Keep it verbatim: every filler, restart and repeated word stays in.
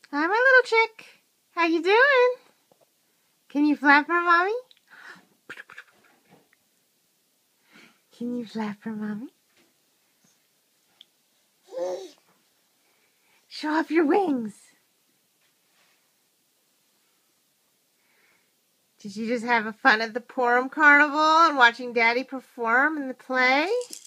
Hi, my little chick. How you doing? Can you flap for mommy? Can you flap for mommy? Show off your wings. Did you just have a fun at the Purim Carnival and watching Daddy perform in the play?